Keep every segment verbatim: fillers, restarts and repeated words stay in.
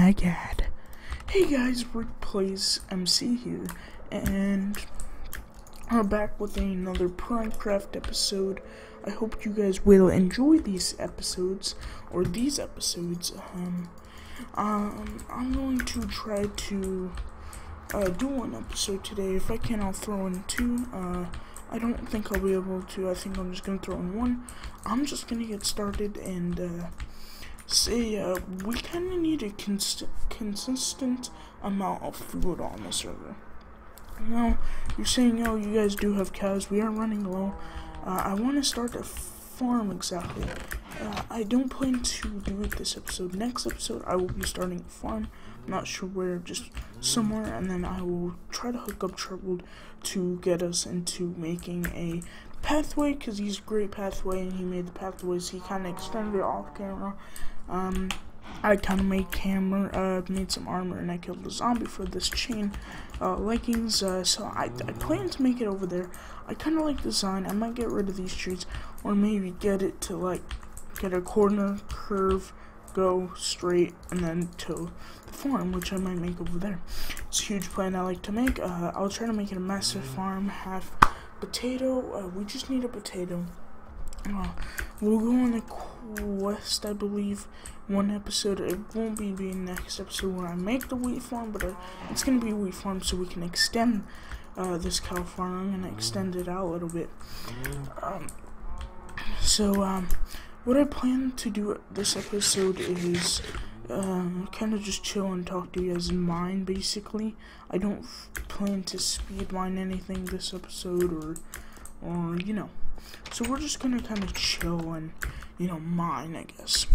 my god. Hey guys, Rick Plays M C here, and I'm back with another Primecraft episode. I hope you guys will enjoy these episodes, or these episodes. Um, um, I'm going to try to uh, do one episode today. If I can, I'll throw in two. Uh, I don't think I'll be able to. I think I'm just going to throw in one. I'm just going to get started and uh, say uh, we kind of need a cons consistent amount of food on the server. Now, you're saying, oh, you guys do have cows. We are running low. Uh, I want to start a farm exactly. Uh, I don't plan to do it this episode. Next episode, I will be starting a farm. I'm not sure where, just somewhere, and then I will try to hook up Troubled to get us into making a pathway, because he's a great pathway, and he made the pathways. He kind of extended it off camera. Um, I kind of made camera, uh, made some armor, and I killed a zombie for this chain uh, leggings. Uh, so I, I plan to make it over there. I kind of like the design. I might get rid of these trees, or maybe get it to like get a corner, curve, go straight, and then to the farm, which I might make over there. It's a huge plan I like to make. Uh, I'll try to make it a massive farm, half potato. Uh, we just need a potato. Uh, we'll go on a quest, I believe, one episode. It won't be the next episode when I make the wheat farm, but uh, it's going to be a wheat farm so we can extend uh, this cow farm. I'm going to extend it out a little bit. Um, so, um, what I plan to do this episode is um, kind of just chill and talk to you guys in mine, basically. I don't f plan to speed mine anything this episode, or, or, you know. So we're just gonna kind of chill and, you know, mine, I guess.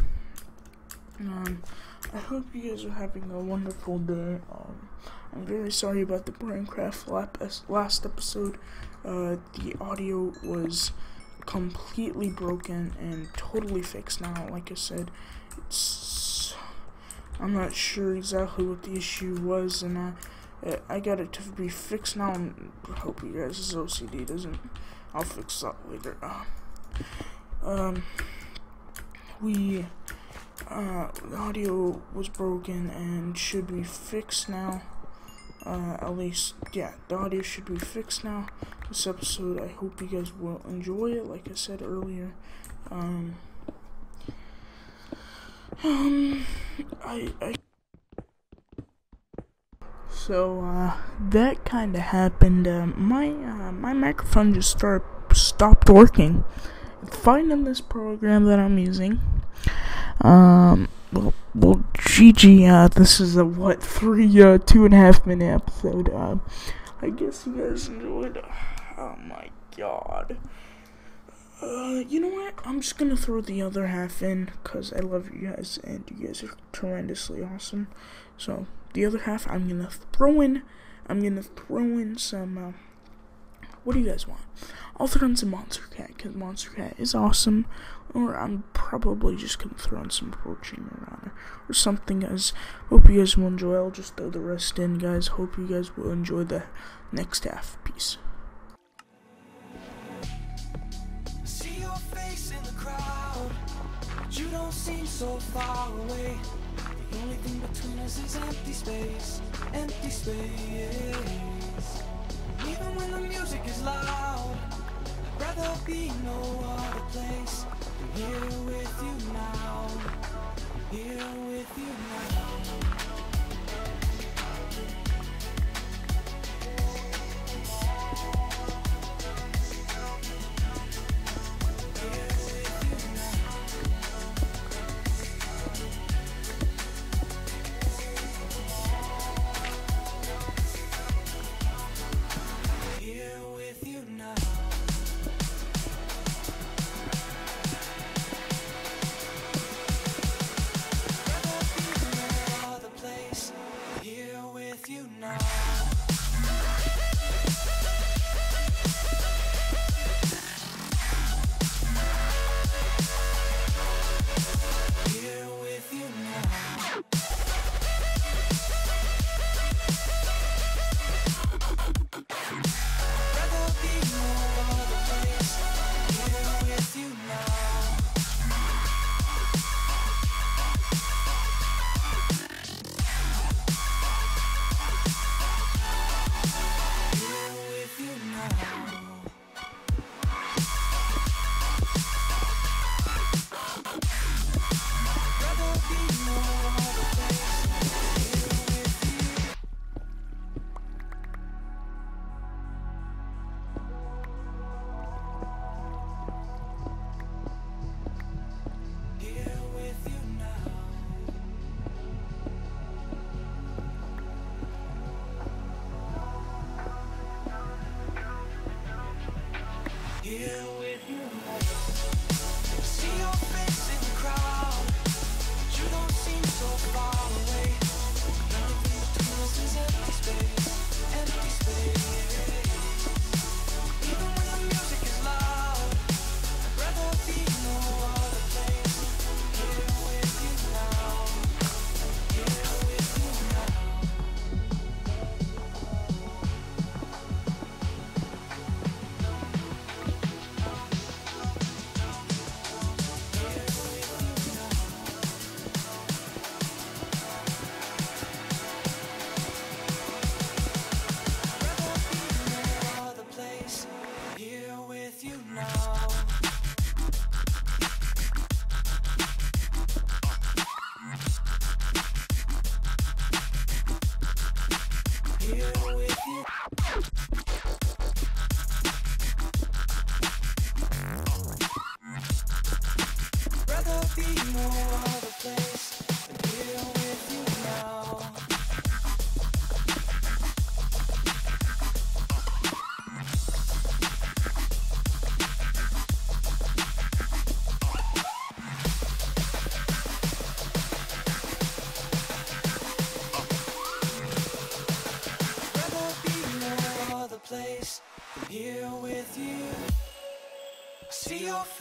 Um, I hope you guys are having a wonderful day. Um, I'm very sorry about the Primecraft last episode. Uh, the audio was completely broken and totally fixed now. Like I said, it's, I'm not sure exactly what the issue was, and uh, I got it to be fixed now. I hope you guys' O C D doesn't. I'll fix that later. Uh, um, we, uh, the audio was broken and should be fixed now. Uh, at least, yeah, the audio should be fixed now. This episode, I hope you guys will enjoy it, like I said earlier. Um, um, I, I, So, uh, that kind of happened. Uh, my, uh, my microphone just start, stopped working. Finding this program that I'm using. Um, well, well, G G, uh, this is a, what, three, uh, two and a half minute episode. Uh, I guess you guys enjoyed. Oh my god. Uh, you know what? I'm just gonna throw the other half in, because I love you guys, and you guys are tremendously awesome. So, the other half, I'm gonna throw in, I'm gonna throw in some, uh, what do you guys want? I'll throw in some Monster Cat, because Monster Cat is awesome, or I'm probably just gonna throw in some Poaching around or something, guys. Hope you guys will enjoy. I'll just throw the rest in, guys. Hope you guys will enjoy the next half. Peace. See your face in the crowd, but you don't seem so far away. The only thing between us is empty space, empty space. Even when the music is loud, I'd rather be no other place. I'm here with you now, here with you now.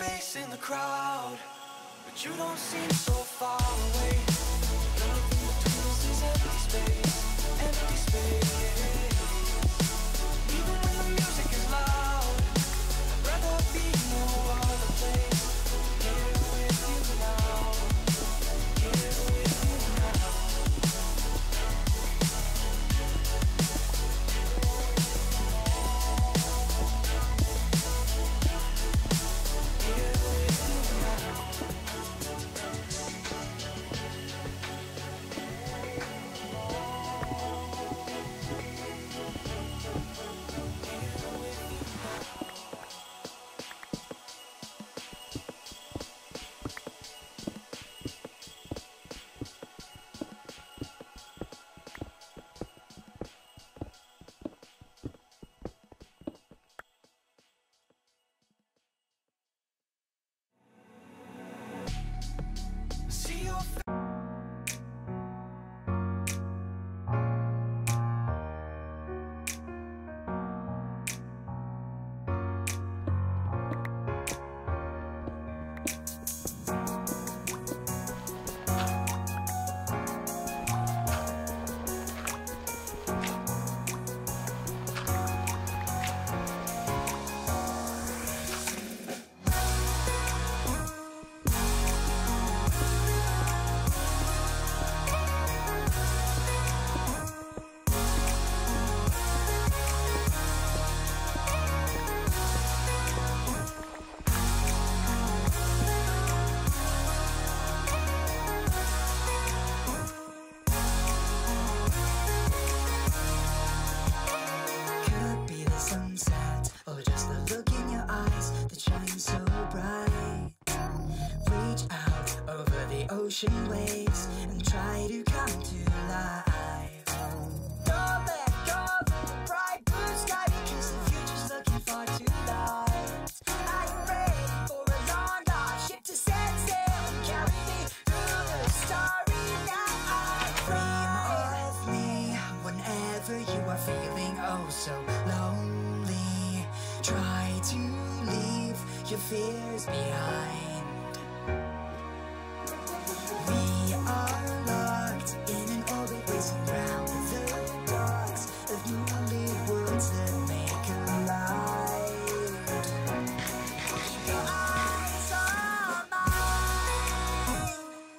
face in the crowd, but you don't seem so far away. The only thing between us is empty space, empty space. Even when the music is loud, I'd rather be no other place. Here with you now, here with you now. See your face. Or just the look in your eyes that shines so bright. Reach out over the ocean waves and try to come to life. Don't let go of the bright blue sky, because the future's looking far too light. Are you ready for a long dark ship to set sail and carry me through the starry night? Dream of me whenever you are feeling oh so lonely. Try to leave your fears behind. We are locked in an orbit racing round the dots of moonlit worlds that make collide. Keep your eyes on mine.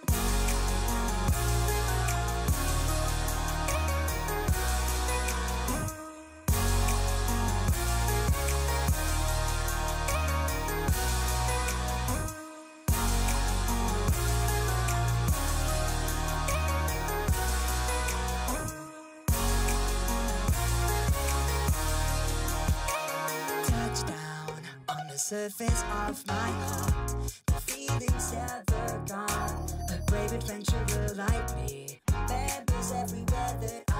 Surface of my heart, the feeling's never gone. A brave adventurer like me, members everywhere that